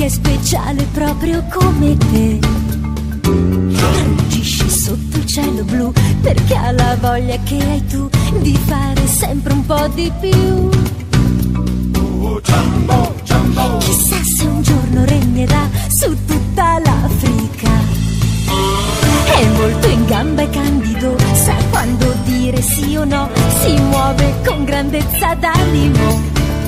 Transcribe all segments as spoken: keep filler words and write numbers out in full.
è speciale proprio come te. Ruggisci sotto il cielo blu perché ha la voglia che hai tu di fare sempre un po' di più. Chissà se un giorno regnerà su tutta l'Africa. È molto in gamba e candido, sa quando dire sì o no, si muove con grandezza d'animo.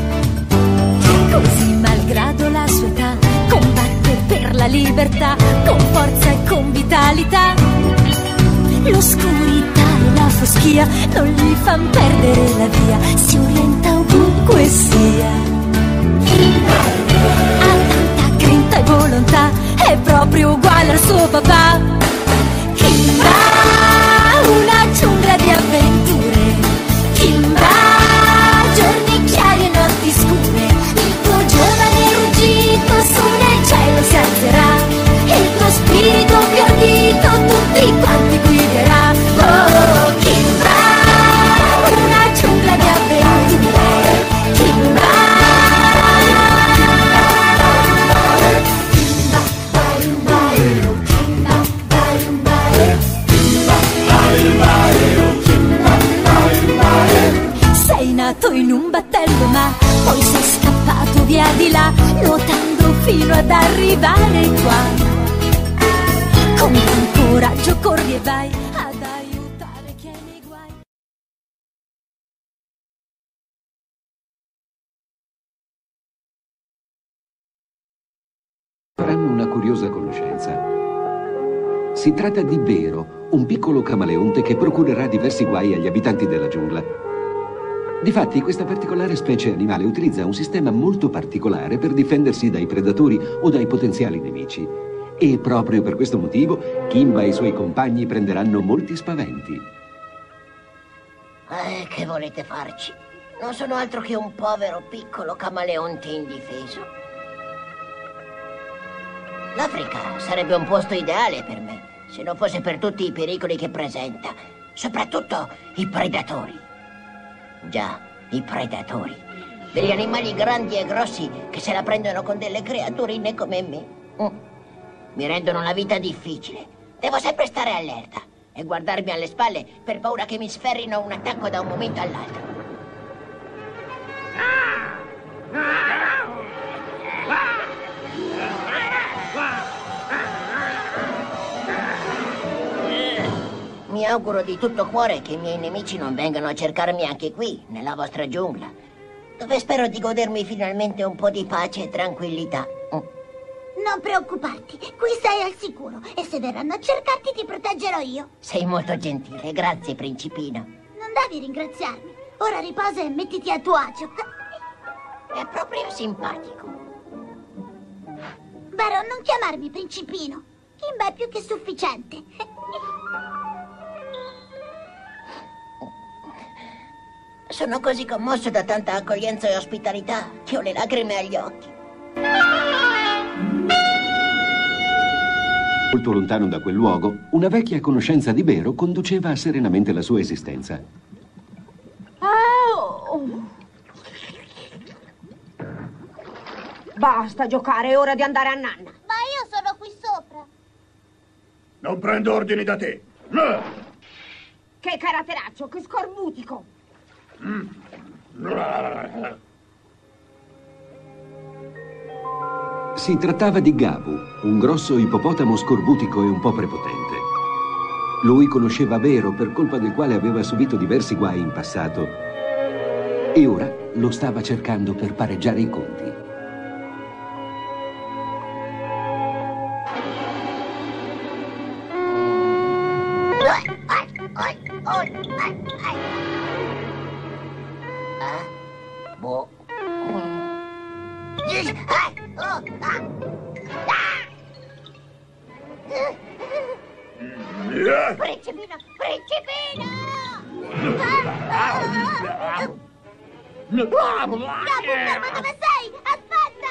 Così malgrado la sua età combatte per la libertà con forza e con vitalità. L'oscurità e la foschia non gli fan perdere la via, si orienta ovunque sia. Ha tanta grinta e volontà, è proprio uguale al suo papà. Kimba, una giungla di avventure. Kimba, giorni chiari e notti scure. Il tuo giovane ruggito su nel cielo si alzerà. Il tuo spirito più ardito tutti quanti guiderà. Oh, Kimba, una giungla di avventure. Kimba. Sei nato in un battello ma poi sei scappato via di là, nuotando fino ad arrivare qua. Con gran coraggio corri e vai ad aiutare chi è nei guai. Faranno una curiosa conoscenza. Si tratta di Bero, un piccolo camaleonte che procurerà diversi guai agli abitanti della giungla. Difatti, questa particolare specie animale utilizza un sistema molto particolare per difendersi dai predatori o dai potenziali nemici. E proprio per questo motivo, Kimba e i suoi compagni prenderanno molti spaventi. Eh, che volete farci? Non sono altro che un povero piccolo camaleonte indifeso. L'Africa sarebbe un posto ideale per me, se non fosse per tutti i pericoli che presenta, soprattutto i predatori. Già, i predatori. Degli animali grandi e grossi che se la prendono con delle creaturine come me. Mm. Mi rendono la vita difficile. Devo sempre stare allerta e guardarmi alle spalle per paura che mi sferrino un attacco da un momento all'altro. Mi auguro di tutto cuore che i miei nemici non vengano a cercarmi anche qui, nella vostra giungla, dove spero di godermi finalmente un po' di pace e tranquillità. Non preoccuparti, qui sei al sicuro e se verranno a cercarti ti proteggerò io. Sei molto gentile, grazie principino. Non devi ringraziarmi, ora riposa e mettiti a tuo agio. È proprio simpatico. Baro, non chiamarmi principino, Kimba è più che sufficiente. Sono così commosso da tanta accoglienza e ospitalità che ho le lacrime agli occhi. Molto lontano da quel luogo, una vecchia conoscenza di Bero conduceva serenamente la sua esistenza. Oh. Basta giocare, è ora di andare a nanna. Ma io sono qui sopra. Non prendo ordini da te. No. Che caratteraccio, che scorbutico. Mm. Si trattava di Gabu, un grosso ippopotamo scorbutico e un po' prepotente. Lui conosceva Bero per colpa del quale aveva subito diversi guai in passato e ora lo stava cercando per pareggiare i conti. Boh. Principino, principino! Gabu, ferma, dove sei? Aspetta!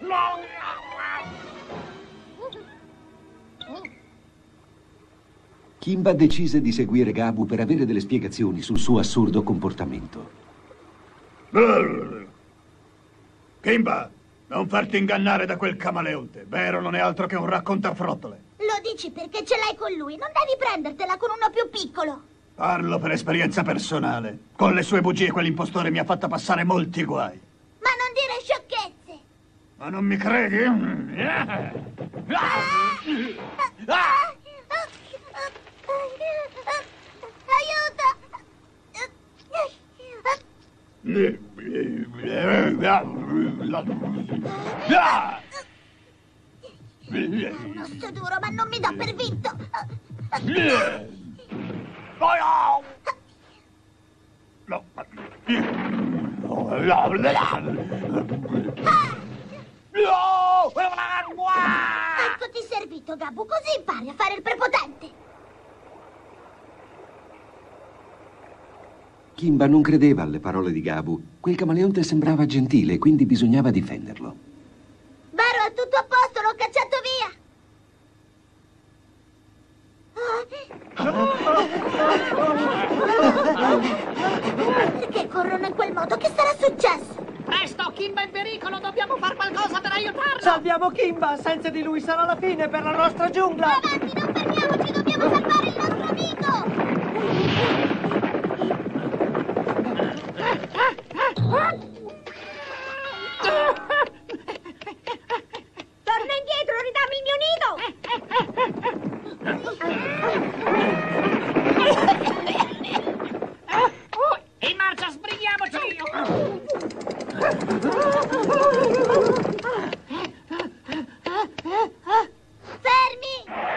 Kimba decise di seguire Gabu per avere delle spiegazioni sul suo assurdo comportamento. Kimba, Non farti ingannare da quel camaleonte. Vero non è altro che un raccontafrottole. Lo dici perché ce l'hai con lui. Non devi prendertela con uno più piccolo. Parlo per esperienza personale. Con le sue bugie quell'impostore mi ha fatta passare molti guai. Ma non dire sciocchezze. Ma non mi credi? Un osso duro, ma non mi dà per vinto. Eccoti servito, Gabu, così impari a fare il prepotente. Kimba non credeva alle parole di Gabu. Quel camaleonte sembrava gentile, quindi bisognava difenderlo. Vero, è tutto a posto, l'ho cacciato via. Perché corrono in quel modo? Che sarà successo? Presto, Kimba è in pericolo, dobbiamo far qualcosa per aiutarlo! Salviamo Kimba, senza di lui sarà la fine per la nostra giungla! Avanti, non fermiamoci, dobbiamo salvare il nostro amico! Torna indietro, ridammi il mio nido! In marcia, sbrighiamoci! Fermi!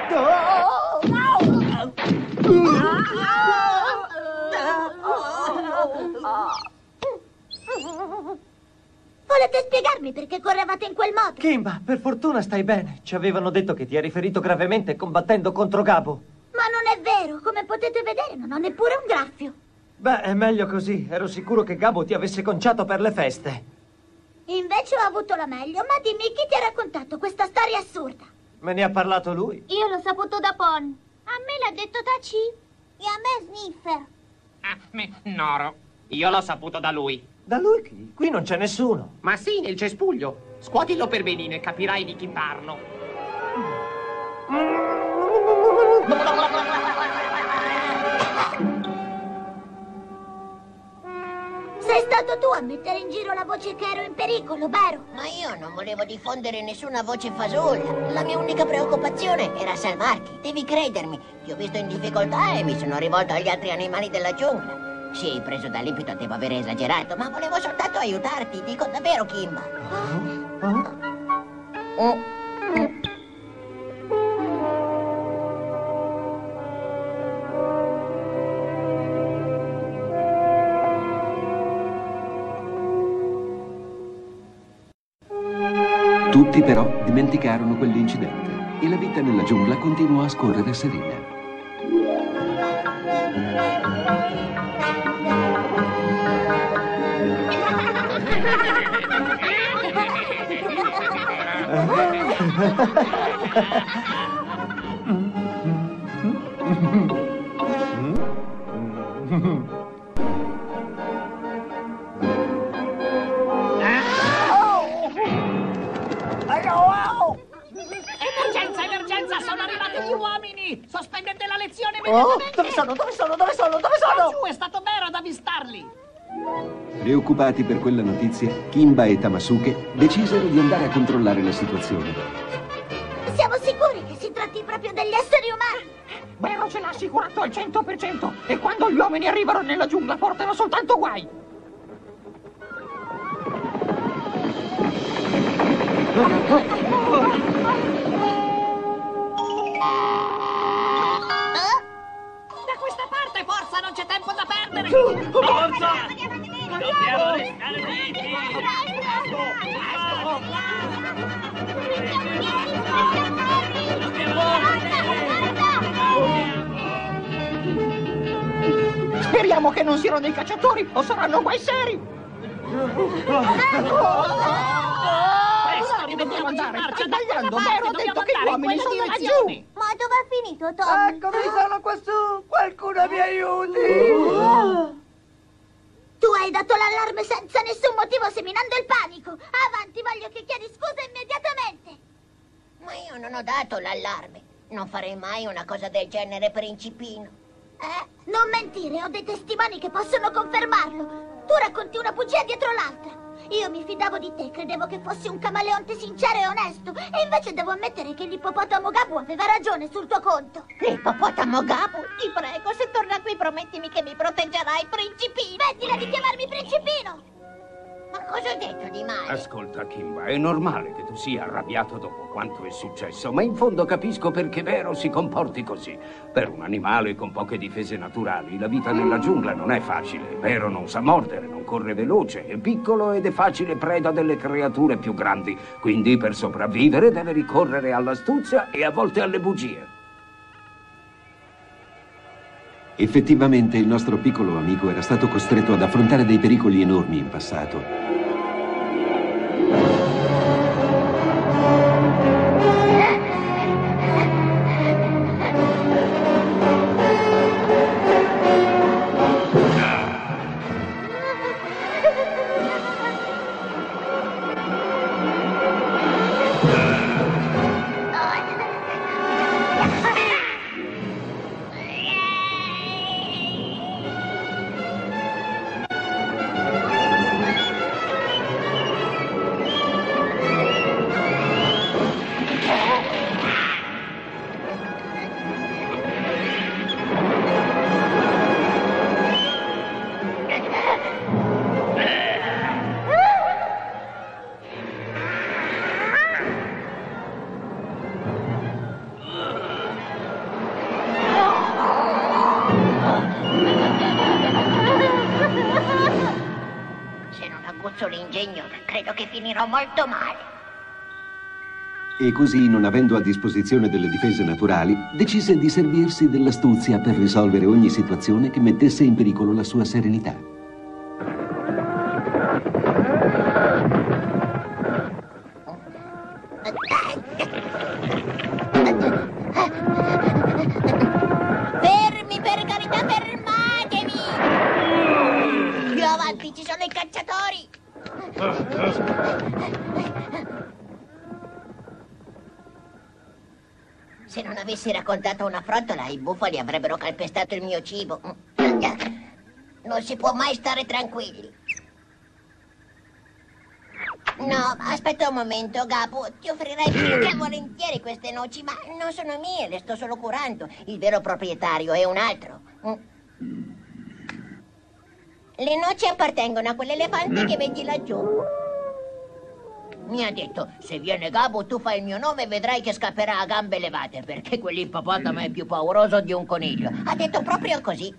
Volete spiegarmi perché correvate in quel modo? Kimba, per fortuna stai bene. Ci avevano detto che ti eri ferito gravemente combattendo contro Gabu. Ma non è vero, come potete vedere non ho neppure un graffio. Beh, è meglio così. Ero sicuro che Gabu ti avesse conciato per le feste. Invece ho avuto la meglio, ma dimmi chi ti ha raccontato questa storia assurda. Me ne ha parlato lui. Io l'ho saputo da Pon. A me l'ha detto Taci. E a me Sniffer. A me Noro. Io l'ho saputo da lui. Da lui chi? Qui non c'è nessuno. Ma sì, nel cespuglio. Scuotilo per benino e capirai di chi parlo. Sei stato tu a mettere in giro la voce che ero in pericolo, vero? Ma io non volevo diffondere nessuna voce fasulla. La mia unica preoccupazione era salvarti. Devi credermi. Ti ho visto in difficoltà e mi sono rivolto agli altri animali della giungla. Sì, preso dall'impeto devo aver esagerato, ma volevo soltanto aiutarti. Dico davvero, Kimba. Oh. Tutti però dimenticarono quell'incidente e la vita nella giungla continuò a scorrere serena. Emergenza, emergenza, sono arrivati gli uomini! Sospendete la lezione Oh, immediatamente! dove sono? Dove sono? Dove sono? Dove sono? Giù, è stato Vero ad avvistarli! Preoccupati per quella notizia, Kimba e Tamasuke decisero di andare a controllare la situazione. Siamo sicuri che si tratti proprio degli esseri umani? Vero ce l'ha assicurato al cento per cento e quando gli uomini arrivano nella giungla portano soltanto guai! Da questa parte, forza, non c'è tempo da perdere! Forza! Dobbiamo restare vivi! Speriamo che non siano dei cacciatori o saranno guai seri! Presto, dobbiamo andare! Stai sbagliando! Vero ha detto che gli uomini sono laggiù! Ma dove è finito Tom? Eccomi, sono quassù! Qualcuno mi aiuti! Tu Hai dato l'allarme senza nessun motivo, seminando il panico. Avanti, voglio che chiedi scusa immediatamente. Ma io non ho dato l'allarme. Non farei mai una cosa del genere, principino. Eh? Non mentire, ho dei testimoni che possono confermarlo. Tu racconti una bugia dietro l'altra. Io mi fidavo di te, credevo che fossi un camaleonte sincero e onesto. E invece devo ammettere che l'ippopotamo Gabu aveva ragione sul tuo conto. L'ippopotamo Gabu? Ti prego, se torna qui promettimi che mi proteggerai, principino. Smettila di chiamarmi principino! Ma cosa ho detto di male? Ascolta, Kimba, è normale che tu sia arrabbiato dopo quanto è successo, ma in fondo capisco perché Vero si comporti così. Per un animale con poche difese naturali, la vita nella giungla non è facile. Vero non sa mordere, non corre veloce, è piccolo ed è facile preda delle creature più grandi. Quindi per sopravvivere deve ricorrere all'astuzia e a volte alle bugie. Effettivamente il nostro piccolo amico era stato costretto ad affrontare dei pericoli enormi in passato. L'ingegno, credo che finirò molto male. E così, non avendo a disposizione delle difese naturali, decise di servirsi dell'astuzia per risolvere ogni situazione che mettesse in pericolo la sua serenità. Fermi, per carità, fermatevi! Più avanti ci sono i cacciatori! Se non avessi raccontato una frottola, i bufali avrebbero calpestato il mio cibo. Non si può mai stare tranquilli. No, aspetta un momento, Gabu. Ti offrirei più che volentieri queste noci, ma non sono mie, le sto solo curando. Il vero proprietario è un altro. Le noci appartengono a quell'elefante che vedi laggiù. Mi ha detto, se viene Gabu tu fai il mio nome e vedrai che scapperà a gambe levate, perché quell'ippopotamo è più pauroso di un coniglio. Ha detto proprio così.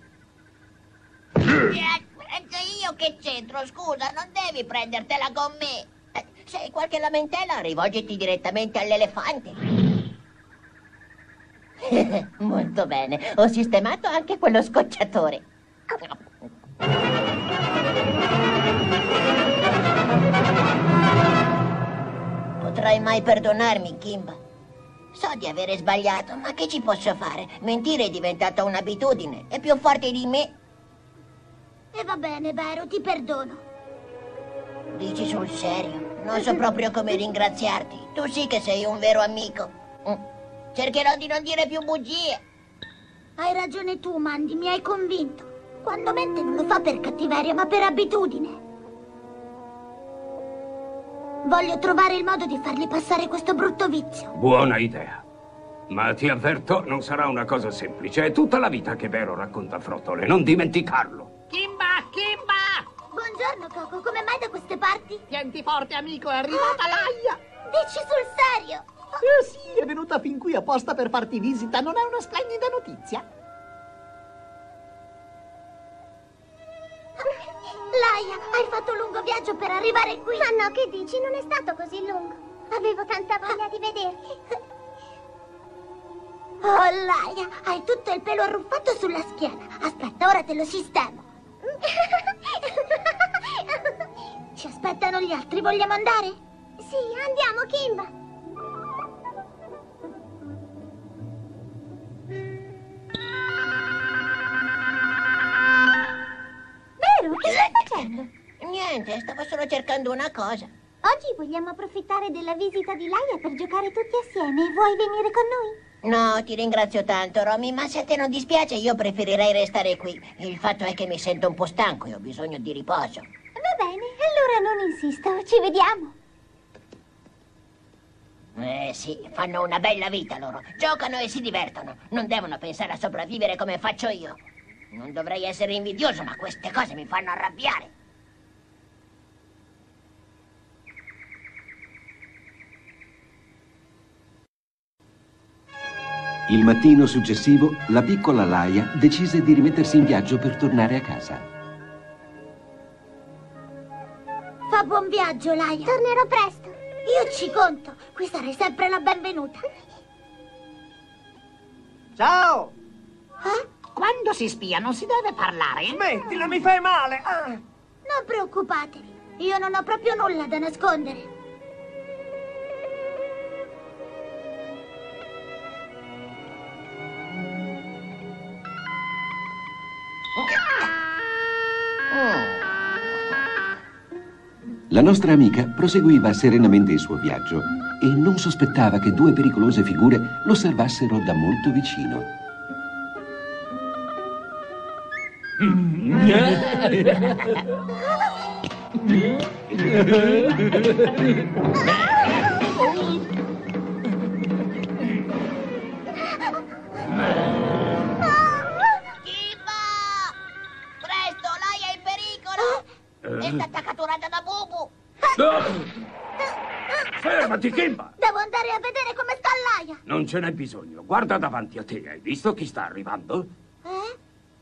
Io che c'entro, scusa, non devi prendertela con me. Se hai qualche lamentela, rivolgiti direttamente all'elefante. Molto bene, ho sistemato anche quello scocciatore. Potrai mai perdonarmi, Kimba? So di avere sbagliato, ma che ci posso fare? Mentire è diventata un'abitudine, è più forte di me. E va bene, Vero, ti perdono. Dici sul serio? Non so proprio come ringraziarti. Tu sì che sei un vero amico. Cercherò di non dire più bugie. Hai ragione tu, Mandy, mi hai convinto. Quando mente non lo fa per cattiveria, ma per abitudine. Voglio trovare il modo di fargli passare questo brutto vizio. Buona idea. Ma ti avverto, non sarà una cosa semplice. È tutta la vita che Vero racconta frottole, non dimenticarlo. Kimba, Kimba! Buongiorno, Coco. Come mai da queste parti? Tienti forte, amico, è arrivata Laia. Dici sul serio? Eh sì, è venuta fin qui apposta per farti visita. Non è una splendida notizia? Laia, hai fatto un lungo viaggio per arrivare qui. Ma no, che dici? Non è stato così lungo. Avevo tanta voglia di vederti. Oh, Laia, hai tutto il pelo arruffato sulla schiena. Aspetta, ora te lo sistemo. Ci aspettano gli altri, vogliamo andare? Sì, andiamo, Kimba. Vero, che stai facendo? Niente, stavo solo cercando una cosa. Oggi vogliamo approfittare della visita di Laia per giocare tutti assieme. Vuoi venire con noi? No, ti ringrazio tanto, Romy, ma se a te non dispiace io preferirei restare qui. Il fatto è che mi sento un po' stanco e ho bisogno di riposo. Va bene, allora non insisto, ci vediamo. Eh sì, fanno una bella vita loro. Giocano e si divertono. Non devono pensare a sopravvivere come faccio io. Non dovrei essere invidioso, ma queste cose mi fanno arrabbiare. Il mattino successivo, la piccola Laia decise di rimettersi in viaggio per tornare a casa. Fa buon viaggio, Laia. Tornerò presto. Io ci conto. Qui sarai sempre la benvenuta. Ciao! Eh? Quando si spia non si deve parlare. Smettila, mi fai male! Ah. Non preoccupatevi. Io non ho proprio nulla da nascondere. La nostra amica proseguiva serenamente il suo viaggio e non sospettava che due pericolose figure lo osservassero da molto vicino. Presto, Laia è in pericolo! È stata catturata da Bubu! Fermati, Kimba! Devo andare a vedere come sta Laia! Non ce n'è bisogno. Guarda davanti a te. Hai visto chi sta arrivando? Eh?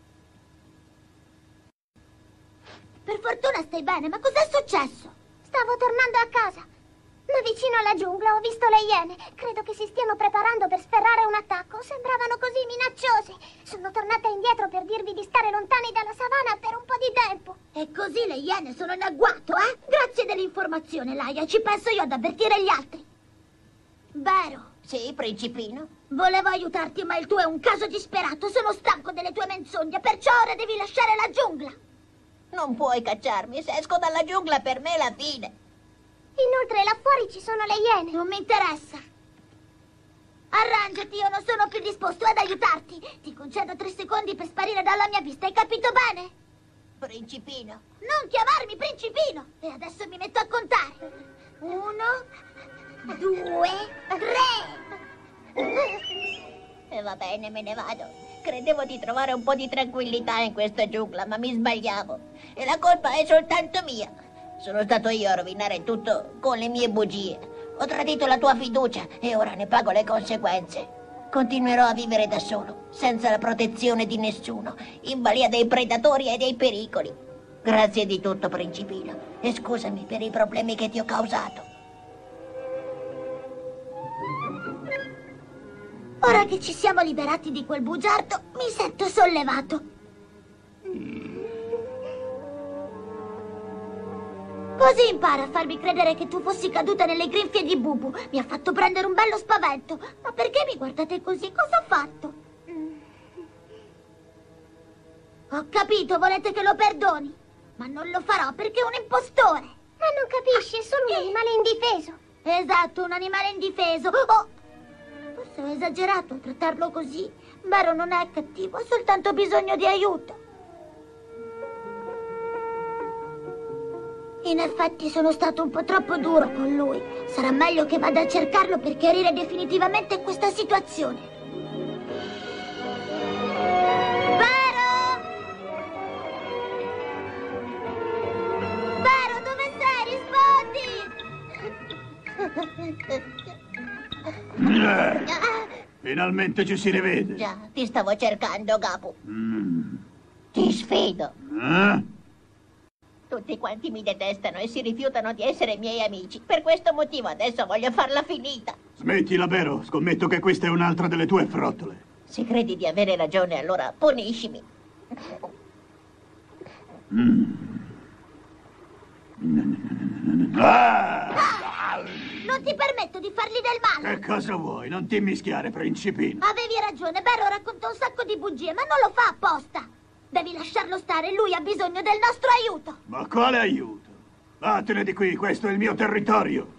Per fortuna stai bene, ma cos'è successo? Stavo tornando a casa, ma vicino alla giungla ho visto le iene. Credo che si stiano preparando per sferrare un attacco. Sembravano così minacciose. Sono tornata indietro per dirvi di stare lontani dalla savana per un po' di tempo. E così le iene sono in agguato, eh? Grazie dell'informazione, Laia. Ci penso io ad avvertire gli altri. Vero? Sì, principino. Volevo aiutarti, ma il tuo è un caso disperato. Sono stanco delle tue menzogne, perciò ora devi lasciare la giungla. Non puoi cacciarmi. Se esco dalla giungla per me è la fine. Inoltre là fuori ci sono le iene. Non mi interessa. Arrangiati, io non sono più disposto ad aiutarti. Ti concedo tre secondi per sparire dalla mia vista, hai capito bene? Principino. Non chiamarmi principino. E adesso mi metto a contare. Uno, due, tre. E va bene, me ne vado. Credevo di trovare un po' di tranquillità in questa giungla, ma mi sbagliavo. E la colpa è soltanto mia. Sono stato io a rovinare tutto con le mie bugie. Ho tradito la tua fiducia e ora ne pago le conseguenze. Continuerò a vivere da solo, senza la protezione di nessuno, in balia dei predatori e dei pericoli. Grazie di tutto, principino, e scusami per i problemi che ti ho causato. Ora che ci siamo liberati di quel bugiardo, mi sento sollevato. Così impara a farmi credere che tu fossi caduta nelle grinfie di Bubu. Mi ha fatto prendere un bello spavento. Ma perché mi guardate così? Cosa ho fatto? Ho capito, volete che lo perdoni. Ma non lo farò perché è un impostore. Ma non capisci, è solo un animale indifeso. Esatto, un animale indifeso. Oh, forse ho esagerato a trattarlo così. Vero, non è cattivo, ha soltanto bisogno di aiuto. In effetti sono stato un po' troppo duro con lui. Sarà meglio che vada a cercarlo per chiarire definitivamente questa situazione. Vero? Vero, dove sei? Rispondi! Finalmente ci si rivede. Già, ti stavo cercando, Gabu. Mm. Ti sfido. Eh? Tutti quanti mi detestano e si rifiutano di essere miei amici. Per questo motivo adesso voglio farla finita. Smettila, vero? Scommetto che questa è un'altra delle tue frottole. Se credi di avere ragione, allora puniscimi. Mm. Ah! Non ti permetto di fargli del male. Che cosa vuoi? Non ti mischiare, principino. Avevi ragione, Vero racconta un sacco di bugie, ma non lo fa apposta. Devi lasciarlo stare, lui ha bisogno del nostro aiuto. Ma quale aiuto? Vattene di qui, questo è il mio territorio.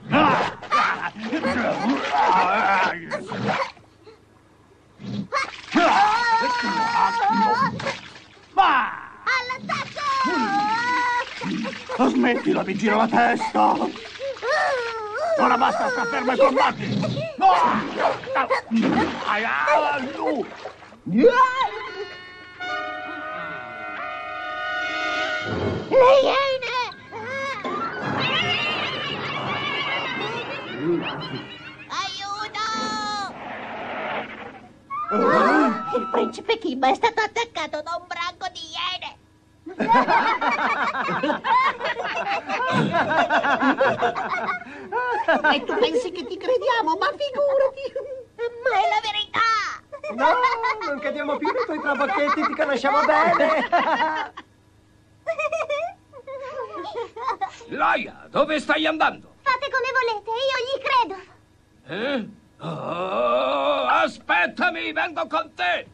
All'attacco! Oh, smettila, mi gira la testa! Ora basta, sta fermo e combatti! Le iene! Aiuto! Il principe Kimba è stato attaccato da un branco di iene! E tu pensi che ti crediamo, ma figurati! Ma è la verità! No, non cadiamo più nei tuoi trabocchetti, ti conosciamo bene! Laia, dove stai andando? Fate come volete, io gli credo! Eh? Oh, aspettami, vengo con te!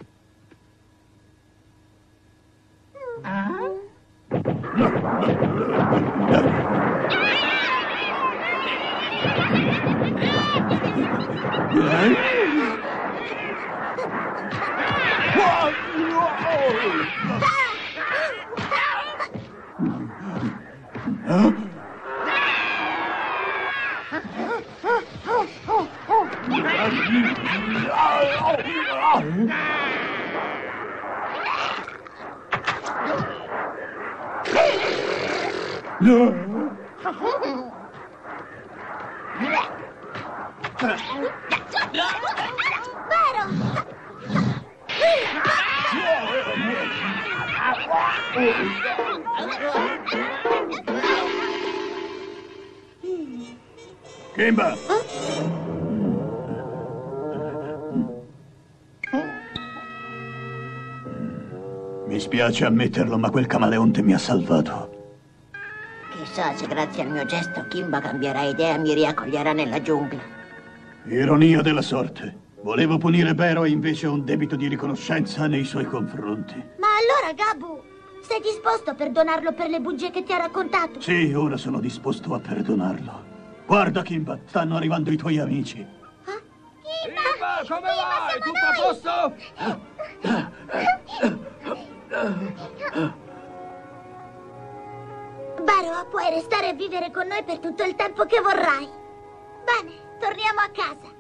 Kimba! Mi spiace ammetterlo, ma quel camaleonte mi ha salvato. Chissà se grazie al mio gesto Kimba cambierà idea e mi riaccoglierà nella giungla. Ironia della sorte. Volevo punire Bero e invece ho un debito di riconoscenza nei suoi confronti. Ma allora, Gabu, sei disposto a perdonarlo per le bugie che ti ha raccontato? Sì, ora sono disposto a perdonarlo. Guarda, Kimba, stanno arrivando i tuoi amici. Ah? Kimba, come vai? Tutto a posto? Bero, puoi restare a vivere con noi per tutto il tempo che vorrai. Bene, torniamo a casa.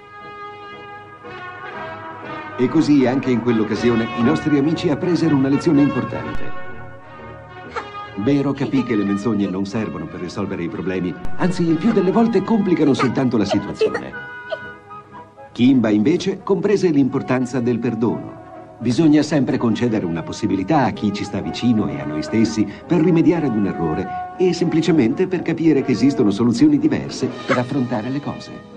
E così, anche in quell'occasione, i nostri amici appresero una lezione importante. Bero capì che le menzogne non servono per risolvere i problemi, anzi, il più delle volte complicano soltanto la situazione. Kimba, invece, comprese l'importanza del perdono. Bisogna sempre concedere una possibilità a chi ci sta vicino e a noi stessi per rimediare ad un errore e semplicemente per capire che esistono soluzioni diverse per affrontare le cose.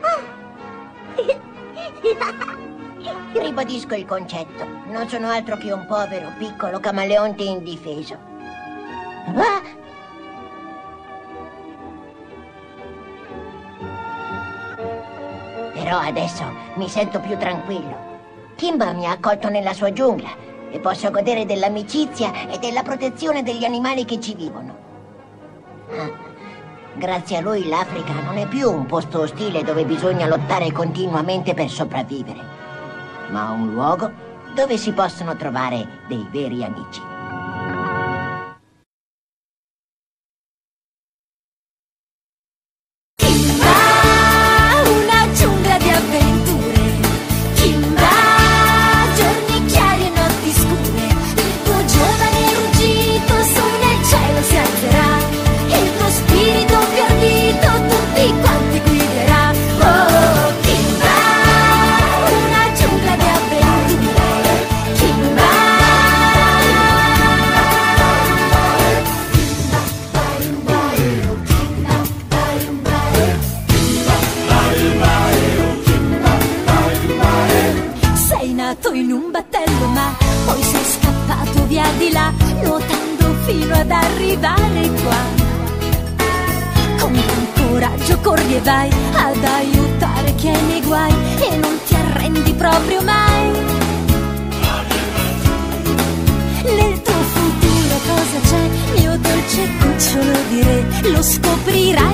Ribadisco il concetto. Non sono altro che un povero, piccolo camaleonte indifeso. Ah! Però adesso mi sento più tranquillo. Kimba mi ha accolto nella sua giungla e posso godere dell'amicizia e della protezione degli animali che ci vivono. Ah, grazie a lui l'Africa non è più un posto ostile dove bisogna lottare continuamente per sopravvivere, ma un luogo dove si possono trovare dei veri amici. In un battello, ma poi sei scappato via di là, nuotando fino ad arrivare qua. Con gran coraggio corri e vai ad aiutare chi è nei guai e non ti arrendi proprio mai. Nel tuo futuro cosa c'è, mio dolce cucciolo di re? lo scoprirai.